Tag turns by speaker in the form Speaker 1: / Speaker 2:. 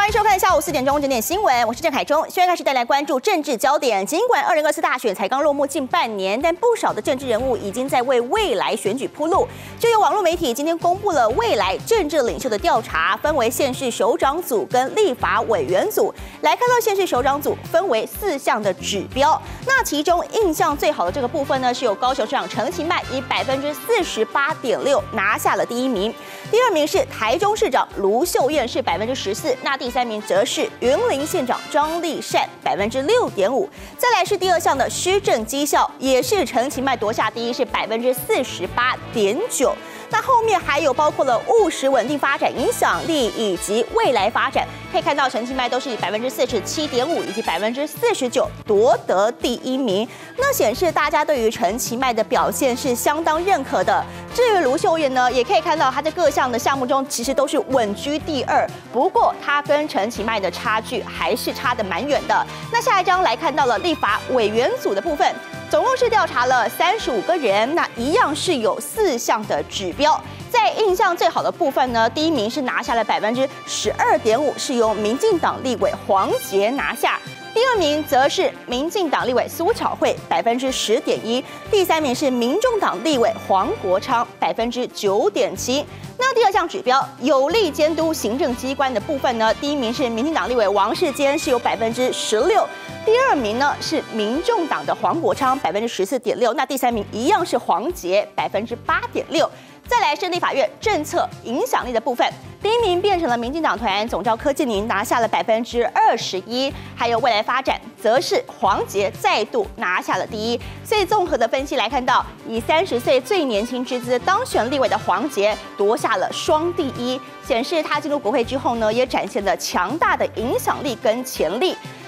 Speaker 1: 迎收看下午4点钟整点新闻，我是郑凯中。现在开始带来关注政治焦点。尽管2024大选才刚落幕近半年，但不少的政治人物已经在为未来选举铺路。就有网络媒体今天公布了未来政治领袖的调查，分为县市首长组跟立法委员组。来看到县市首长组分为4项的指标，那其中印象最好的这个部分呢，是由高雄市长陈其迈以48.6%拿下了第1名，第2名是台中市长卢秀燕是14%，那第3名则是云林县长张丽善6.5%，再来是第2项的施政绩效，也是陈其迈夺下第1，是48.9%。那后面还有包括了务实稳定发展影响力以及未来发展，可以看到陈其迈都是以47.5%以及49%夺得第1名。那显示大家对于陈其迈的表现是相当认可的。至于卢秀燕呢，也可以看到她在各项的项目中其实都是稳居第2，不过她跟陈其迈的差距还是差得蛮远的。那下一张来看到了立法委员组的部分。总共是调查了35个人，那一样是有4项的指标。在印象最好的部分呢，第1名是拿下了12.5%，是由民进党立委黄捷拿下。第2名则是民进党立委苏巧慧10.1%，第3名是民众党立委黄国昌9.7%。那第2项指标有力监督行政机关的部分呢，第1名是民进党立委王世坚，是有16%，第2名呢是民众党的黄国昌14.6%，那第3名一样是黄捷8.6%。再来是立法院政策影响力的部分，第1名变成了民进党团总召柯建宁，拿下了21%，还有未来发展则是黄捷再度拿下了第1。所以综合的分析来看到，以30岁最年轻之资当选立委的黄捷夺下了双第1，显示他进入国会之后呢，也展现了强大的影响力跟潜力。